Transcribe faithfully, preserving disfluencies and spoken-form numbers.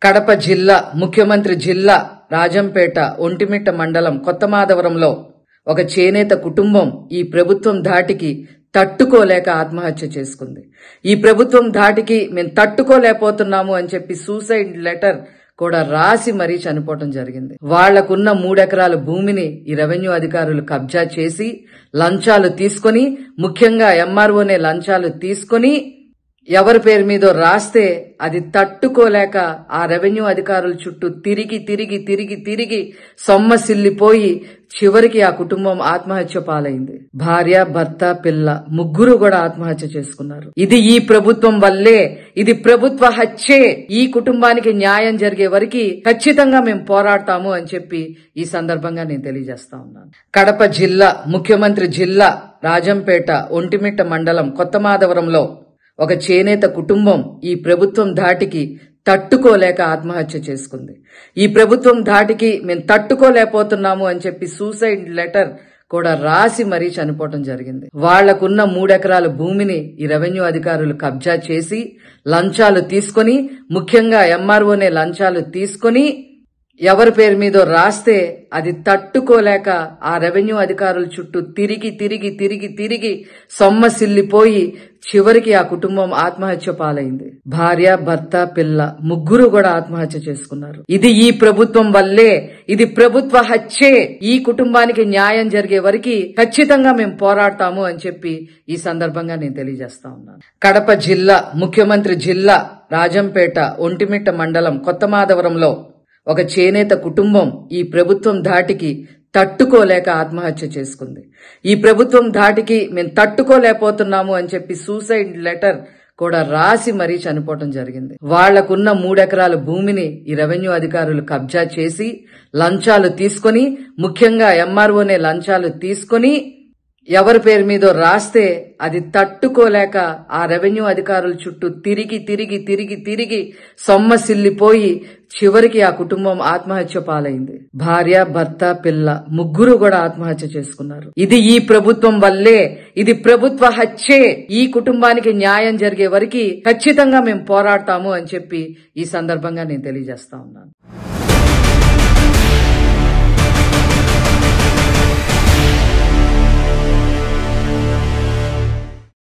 కడప జిల్లా ముఖ్యమంత్రి జిల్లా రాజంపేట ఒంటిమిట్ట మండలం కొత్తమాధవరంలో ఒక చేనేత కుటుంబం ఈ ప్రభుత్వం ధాటికి తట్టుకోలేక ఆత్మహత్య చేసుకుంది. ఈ ప్రభుత్వం ధాటికి మేము తట్టుకోలేకపోతున్నాము అని చెప్పి సూసైడ్ లెటర్ కూడా రాసి మరీ చనిపోవటం జరిగింది. వాళ్లకున్న మూడెకరాల భూమిని ఈ రెవెన్యూ అధికారులు కబ్జా చేసి లంచాలు తీసుకొని, ముఖ్యంగా ఎంఆర్ఓనే లంచాలు తీసుకొని ఎవరి పేరు మీదో రాస్తే అది తట్టుకోలేక ఆ రెవెన్యూ అధికారుల చుట్టూ తిరిగి తిరిగి తిరిగి తిరిగి సొమ్మసిల్లిపోయి చివరికి ఆ కుటుంబం ఆత్మహత్య పాలైంది. భార్య, భర్త, పిల్ల ముగ్గురు కూడా ఆత్మహత్య చేసుకున్నారు. ఇది ఈ ప్రభుత్వం వల్లే. ఇది ప్రభుత్వ హత్యే. ఈ కుటుంబానికి న్యాయం జరిగే వరకు ఖచ్చితంగా మేము పోరాడతాము అని చెప్పి ఈ సందర్భంగా నేను తెలియజేస్తా ఉన్నాను. కడప జిల్లా ముఖ్యమంత్రి జిల్లా రాజంపేట ఒంటిమిట్ట మండలం కొత్తమాధవరంలో ఒక చేనేత కుటుంబం ఈ ప్రభుత్వం ధాటికి తట్టుకోలేక ఆత్మహత్య చేసుకుంది. ఈ ప్రభుత్వం ధాటికి మేము తట్టుకోలేకపోతున్నాము అని చెప్పి సూసైడ్ లెటర్ కూడా రాసి మరీ చనిపోవటం జరిగింది. వాళ్లకున్న మూడెకరాల భూమిని ఈ రెవెన్యూ అధికారులు కబ్జా చేసి లంచాలు తీసుకొని, ముఖ్యంగా ఎంఆర్ఓనే లంచాలు తీసుకొని ఎవరి పేరు మీదో రాస్తే అది తట్టుకోలేక ఆ రెవెన్యూ అధికారుల చుట్టూ తిరిగి తిరిగి తిరిగి తిరిగి సొమ్మసిల్లిపోయి చివరికి ఆ కుటుంబం ఆత్మహత్య పాలైంది. భార్య, భర్త, పిల్ల ముగ్గురు కూడా ఆత్మహత్య చేసుకున్నారు. ఇది ఈ ప్రభుత్వం వల్లే. ఇది ప్రభుత్వ హత్యే. ఈ కుటుంబానికి న్యాయం జరిగే వరకు ఖచ్చితంగా మేము పోరాడతాము అని చెప్పి ఈ సందర్భంగా నేను తెలియజేస్తా ఉన్నాను. కడప జిల్లా ముఖ్యమంత్రి జిల్లా రాజంపేట ఒంటిమిట్ట మండలం కొత్తమాధవరంలో ఒక చేనేత కుటుంబం ఈ ప్రభుత్వం ధాటికి తట్టుకోలేక ఆత్మహత్య చేసుకుంది. ఈ ప్రభుత్వం ధాటికి మేము తట్టుకోలేకపోతున్నాము అని చెప్పి సూసైడ్ లెటర్ కూడా రాసి మరీ చనిపోవటం జరిగింది. వాళ్లకున్న మూడెకరాల భూమిని ఈ రెవెన్యూ అధికారులు కబ్జా చేసి లంచాలు తీసుకొని, ముఖ్యంగా ఎంఆర్ఓనే లంచాలు తీసుకొని ఎవరి పేరు మీదో రాస్తే అది తట్టుకోలేక ఆ రెవెన్యూ అధికారుల చుట్టూ తిరిగి తిరిగి తిరిగి తిరిగి సొమ్మసిల్లిపోయి చివరికి ఆ కుటుంబం ఆత్మహత్య పాలైంది. భార్య, భర్త, పిల్ల ముగ్గురు కూడా ఆత్మహత్య చేసుకున్నారు. ఇది ఈ ప్రభుత్వం వల్లే. ఇది ప్రభుత్వ హత్యే. ఈ కుటుంబానికి న్యాయం జరిగే వరకు ఖచ్చితంగా మేము పోరాడతాము అని చెప్పి ఈ సందర్భంగా నేను తెలియజేస్తా ఉన్నాను.